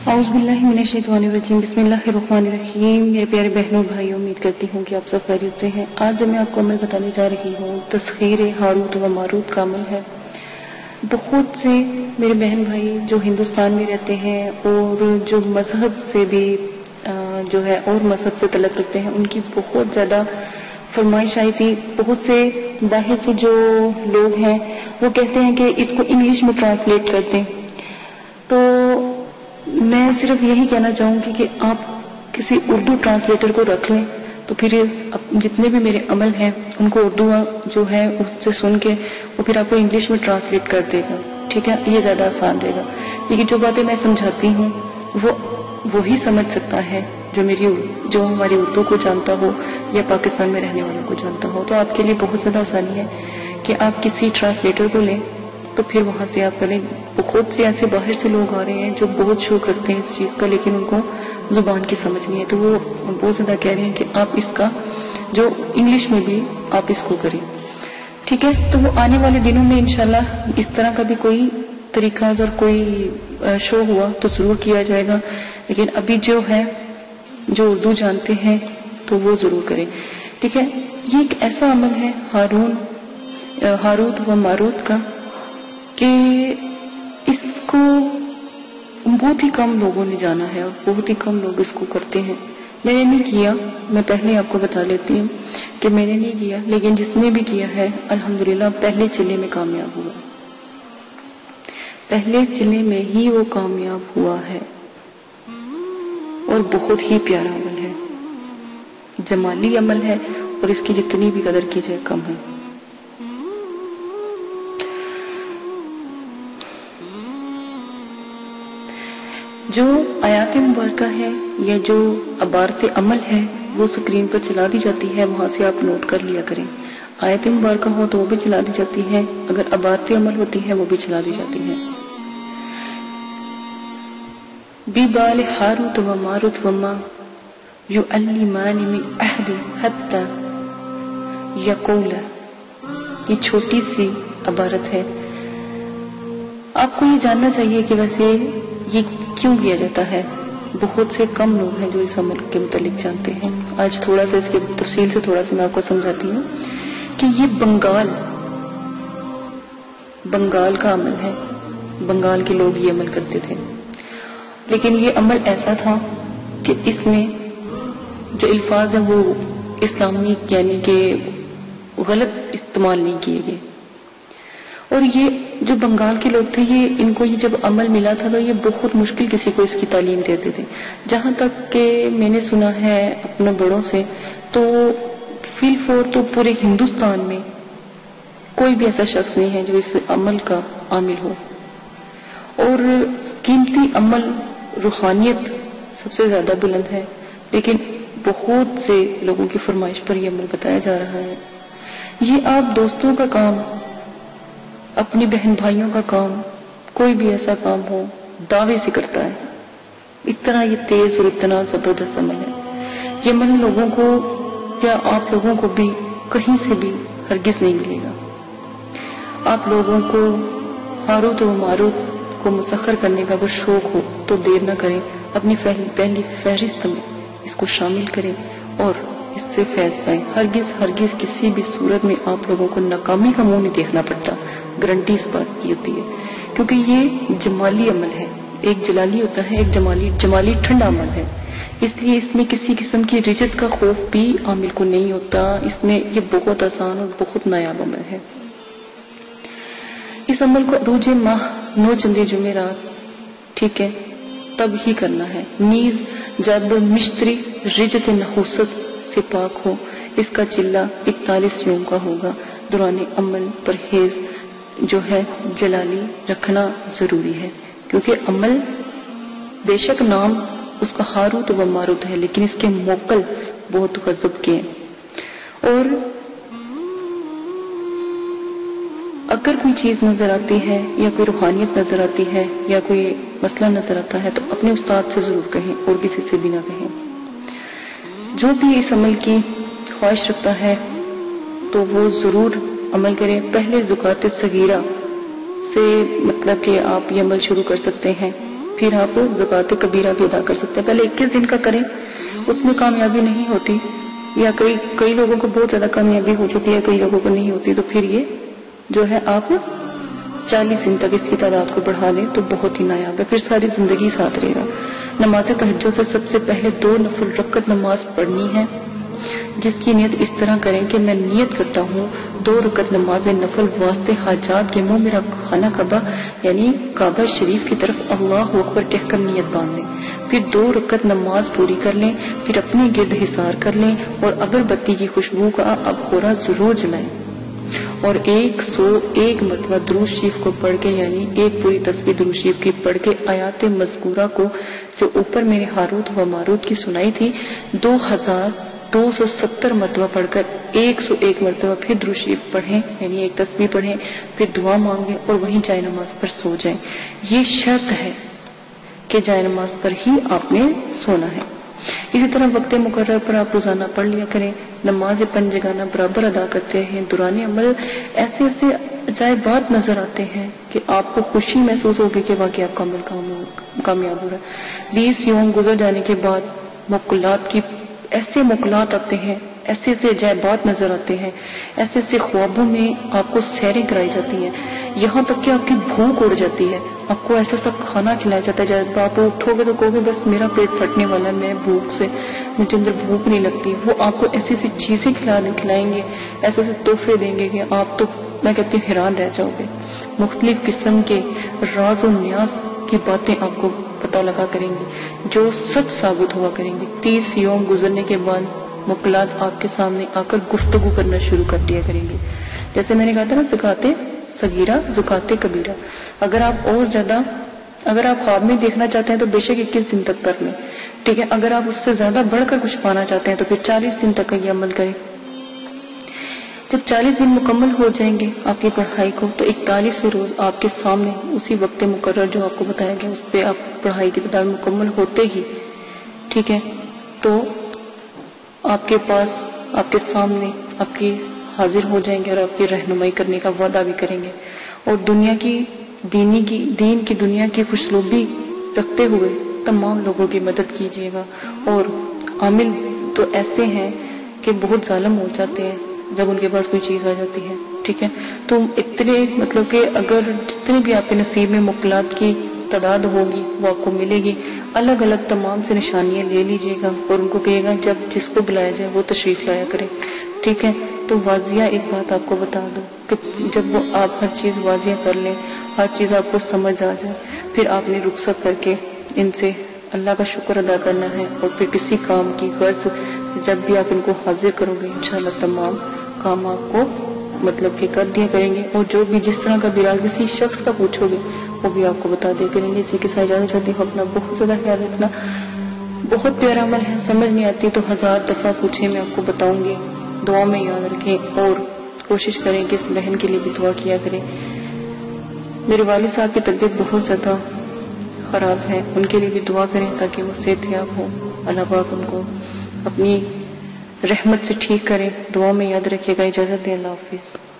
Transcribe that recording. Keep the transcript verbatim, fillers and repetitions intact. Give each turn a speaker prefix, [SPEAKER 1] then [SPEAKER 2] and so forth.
[SPEAKER 1] اعوذ باللہ من الشیطان الرجیم، بسم اللہ الرحمن الرحیم۔ میرے پیارے بہنوں بھائیوں، امید کرتی ہوں کہ آپ سب خیریت سے ہیں۔ آج جو میں آپ کو عمل بتانے جا رہی ہوں تسخیر ہاروت و ماروت کا عمل ہے۔ بہت سے میرے بہن بھائی جو ہندوستان میں رہتے ہیں اور جو مذہب سے بھی جو ہے اور مذہب سے تعلق رکھتے ہیں، ان کی بہت زیادہ فرمائش آئی تھی۔ بہت سے باہر سے جو لوگ ہیں وہ کہتے ہیں کہ اس کو انگلش میں ٹرانسلیٹ کر دیں، تو میں صرف یہی کہنا چاہوں گی کہ آپ کسی اردو ٹرانسلیٹر کو رکھ لیں، تو پھر جتنے بھی میرے عمل ہیں ان کو اردو جو ہے اس سے سن کے وہ پھر آپ کو انگلش میں ٹرانسلیٹ کر دے گا، ٹھیک ہے؟ یہ زیادہ آسان رہے گا، لیکن جو باتیں میں سمجھاتی ہوں وہ وہی سمجھ سکتا ہے جو میری جو ہماری اردو کو جانتا ہو یا پاکستان میں رہنے والوں کو جانتا ہو۔ تو آپ کے لیے بہت زیادہ آسانی ہے کہ آپ کسی ٹرانسلیٹر کو لیں، تو پھر وہاں سے آپ کریں۔ بہت سے ایسے باہر سے لوگ آ رہے ہیں جو بہت شو کرتے ہیں اس چیز کا، لیکن ان کو زبان کی سمجھ نہیں ہے، تو وہ بہت زیادہ کہہ رہے ہیں کہ آپ اس کا جو انگلش میں بھی آپ اس کو کریں، ٹھیک ہے؟ تو وہ آنے والے دنوں میں انشاءاللہ اس طرح کا بھی کوئی طریقہ اگر کوئی شو ہوا تو ضرور کیا جائے گا، لیکن ابھی جو ہے جو اردو جانتے ہیں تو وہ ضرور کریں، ٹھیک ہے؟ یہ ایک ایسا عمل ہے ہارون ہاروت و ماروت کا کہ اس کو بہت ہی کم لوگوں نے جانا ہے اور بہت ہی کم لوگ اس کو کرتے ہیں۔ میں نے نہیں کیا، میں پہلے آپ کو بتا لیتی ہوں کہ میں نے نہیں کیا، لیکن جس نے بھی کیا ہے الحمدللہ پہلے چلے میں کامیاب ہوا، پہلے چلے میں ہی وہ کامیاب ہوا ہے، اور بہت ہی پیارا عمل ہے، جمالی عمل ہے، اور اس کی جتنی بھی قدر کی جائے کم ہے۔ جو آیات مبارکہ ہے یا جو عبارت عمل ہے وہ سکرین پر چلا دی جاتی ہے، وہاں سے آپ نوٹ کر لیا کریں۔ آیت مبارکہ ہو تو وہ بھی چلا دی جاتی ہے، اگر عبارت عمل ہوتی ہے وہ بھی چلا دی جاتی ہے۔ بِبَالِ ہاروت و ماروت وما یعلمان من احد حتی یقولا، یہ چھوٹی سی عبارت ہے۔ آپ کو یہ جاننا چاہیے کہ ویسے یہ کیوں کیا جاتا ہے، بہت سے کم لوگ ہیں جو اس عمل کے متعلق جانتے ہیں۔ آج تھوڑا سا اس کی تفصیل سے تھوڑا سا میں آپ کو سمجھاتی ہوں کہ یہ بنگال بنگال کا عمل ہے، بنگال کے لوگ یہ عمل کرتے تھے، لیکن یہ عمل ایسا تھا کہ اس میں جو الفاظ ہیں وہ اسلامی یعنی کہ غلط استعمال نہیں کیے گئے، اور یہ جو بنگال کے لوگ تھے یہ ان کو یہ جب عمل ملا تھا تو یہ بہت مشکل کسی کو اس کی تعلیم دیتے تھے، جہاں تک کہ میں نے سنا ہے اپنے بڑوں سے، تو فی الفور تو پورے ہندوستان میں کوئی بھی ایسا شخص نہیں ہے جو اس عمل کا عامل ہو، اور قیمتی عمل روحانیت سب سے زیادہ بلند ہے، لیکن بہت سے لوگوں کی فرمائش پر یہ عمل بتایا جا رہا ہے۔ یہ آپ دوستوں کا کام، اپنی بہن بھائیوں کا کام، کوئی بھی ایسا کام ہو دعوے سے کرتا ہے، اتنا یہ تیز اور اتنا زبردست عمل ہے۔ یہ عمل لوگوں کو یا آپ لوگوں کو بھی کہیں سے بھی ہرگز نہیں ملے گا۔ آپ لوگوں کو ہاروت و ماروت کو مسخر کرنے کا اگر شوق ہو تو دیر نہ کریں، اپنی پہلی فہرست میں اس کو شامل کریں اور اس سے فیض پائیں۔ ہرگز ہرگز کسی بھی صورت میں آپ لوگوں کو ناکامی کا منہ نہیں دیکھنا پڑتا، گارنٹی اس بات کی ہوتی ہے، کیونکہ یہ جمالی عمل ہے، ایک جلالی ہوتا ہے، ایک جمالی جمالی ٹھنڈا عمل ہے، اس لیے اس میں کسی قسم کی رجت کا خوف بھی عامل کو نہیں ہوتا، اس میں یہ بہت آسان اور بہت نایاب عمل ہے۔ اس عمل کو روز ماہ نو چندے جمعرات، ٹھیک ہے، تب ہی کرنا ہے، نیز جب مشتری رجت نحوست سے پاک ہو۔ اس کا چلہ اکتالیس یوم کا ہوگا۔ دوران عمل پرہیز جو ہے جلالی رکھنا ضروری ہے، کیونکہ عمل بے شک نام اس کا ہاروت و ماروت ہے، لیکن اس کے موکل بہت غضب کے ہیں، اور اگر کوئی چیز نظر آتی ہے یا کوئی روحانیت نظر آتی ہے یا کوئی مسئلہ نظر آتا ہے تو اپنے استاد سے ضرور کہیں اور کسی سے بھی نہ کہیں۔ جو بھی اس عمل کی خواہش رکھتا ہے تو وہ ضرور عمل کرے۔ پہلے زکات صغیرہ سے مطلب کہ آپ یہ عمل شروع کر سکتے ہیں، پھر آپ زکوٰۃ کبیرہ بھی ادا کر سکتے ہیں. پہلے اکیس دن کا کریں, اس میں کامیابی نہیں ہوتی, یا کئی کئی لوگوں کو بہت زیادہ کامیابی ہو چکی ہے, کئی لوگوں کو نہیں ہوتی, تو پھر یہ جو ہے آپ چالیس دن تک اس کی تعداد کو بڑھا دیں تو بہت ہی نایاب ہے, پھر ساری زندگی ساتھ رہے گا. نماز تہجد سے سب سے پہلے دو نفل رکعت نماز پڑھنی ہے, جس کی نیت اس طرح کریں کہ میں نیت کرتا ہوں دو رکعت نماز نفل واسطے حاجات کے منہ میرا خانہ کعبہ یعنی کعبہ شریف کی طرف اللہ اکبر کہہ کر نیت باندھ لیں, پھر دو رکعت نماز پوری کر لیں, پھر اپنے گرد حصار کر لیں اور اگربتی کی خوشبو کا ابخورا ضرور جلائیں, اور ایک سو ایک مرتبہ درود شریف کو پڑھ کے یعنی ایک پوری تسبیح درود شریف کی پڑھ کے آیات مذکورہ کو جو اوپر میرے ہاروت و ماروت کی سنائی تھی دو ہزار دو سو ستر مرتبہ پڑھ کر ایک سو ایک مرتبہ پھر درود شریف پڑھیں یعنی ایک تسبیح پڑھیں, پھر دعا مانگیں اور وہیں جائے نماز پر سو جائیں. یہ شرط ہے کہ جائے نماز پر ہی آپ نے سونا ہے. اسی طرح وقت مقرر پر آپ روزانہ پڑھ لیا کریں. نماز پنجگانہ برابر ادا کرتے ہیں. دوران عمل ایسے ایسے عجائبات نظر آتے ہیں کہ آپ کو خوشی محسوس ہوگی کہ واقعی آپ کا عمل کامیاب ہو رہا ہے. بیس یوم گزر جانے کے بعد مقلات کی ایسے مقلات آتے ہیں, ایسے ایسے عجائبات نظر آتے ہیں, ایسے ایسے خوابوں میں آپ کو سیریں کرائی جاتی ہیں, یہاں تک کہ آپ کی بھوک اڑ جاتی ہے, آپ کو ایسا سب کھانا کھلایا جاتا ہے جب آپ اٹھو گے تو کہو گے بس میرا پیٹ پھٹنے والا ہے, میں بھوک سے مجھے اندر بھوک نہیں لگتی. وہ آپ کو ایسی ایسی چیزیں کھلا کھلائیں گے, ایسے ایسے تحفے دیں گے کہ آپ تو میں کہتی ہوں حیران رہ جاؤ گے. مختلف قسم کے راز و نیاز کی باتیں آپ کو پتہ لگا کریں گے جو سچ ثابت ہوا کریں گے. تیس یوم گزرنے کے بعد مقلات آپ کے سامنے آ کر گفتگو کرنا شروع کر دیا کریں گے. جیسے میں نے کہا تھا نا زکوٰۃ صغیرہ زکوٰۃ کبیرہ, اگر آپ اور زیادہ اگر آپ خواب میں دیکھنا چاہتے ہیں تو بے شک اکیس دن تک کر لیں, ٹھیک ہے. اگر آپ اس سے زیادہ بڑھ کر کچھ پانا چاہتے ہیں تو پھر چالیس دن تک کا یہ عمل کریں. جب چالیس دن مکمل ہو جائیں گے آپ کی پڑھائی کو تو اکتالیسویں روز آپ کے سامنے اسی وقت مقرر جو آپ کو بتایا گیا اس پہ آپ پڑھائی کی تعداد مکمل ہوتے ہی, ٹھیک ہے, تو آپ کے پاس آپ کے سامنے آپ کی حاضر ہو جائیں گے اور آپ کی رہنمائی کرنے کا وعدہ بھی کریں گے, اور دنیا کی دینی کی دین کی دنیا کی خوشلوبی رکھتے ہوئے تمام لوگوں کی مدد کیجیے گا. اور عامل تو ایسے ہیں کہ بہت ظالم ہو جاتے ہیں جب ان کے پاس کوئی چیز آ جاتی ہے, ٹھیک ہے. تو اتنے مطلب کہ اگر جتنے بھی آپ کے نصیب میں مقلات کی تعداد ہوگی وہ آپ کو ملے گی, الگ الگ تمام سے نشانیاں لے لیجئے گا اور ان کو کہے گا جب جس کو بلایا جائے وہ تشریف لایا کرے, ٹھیک ہے. تو واضح ایک بات آپ کو بتا دوں کہ جب وہ آپ ہر چیز واضح کر لیں, ہر چیز آپ کو سمجھ آ جائے, پھر آپ نے رخصت کر کے ان سے اللہ کا شکر ادا کرنا ہے, اور پھر کسی کام کی غرض جب بھی آپ ان کو حاضر کرو گے انشاءاللہ تمام کام آپ کو مطلب کہ کر دیا کریں گے. اور جو بھی جس طرح کا بھی راز کسی شخص کا پوچھو گے وہ بھی آپ کو بتا دیا کریں گے. اسی کے ساتھ اجازت چاہتی ہوں, اپنا بہت زیادہ خیال رکھنا. بہت پیارا عمل ہے, سمجھ نہیں آتی تو ہزار دفعہ پوچھیں, میں آپ کو بتاؤں گی. دعا میں یاد رکھیں اور کوشش کریں کہ اس بہن کے لیے بھی دعا کیا کریں. میرے والد صاحب کی طبیعت بہت زیادہ خراب ہے, ان کے لیے بھی دعا کریں تاکہ وہ صحت یاب ہو. اللہ پاک ان کو اپنی رحمت سے ٹھیک کریں. دعا میں یاد رکھیے گا. اجازت دیں, اللہ حافظ.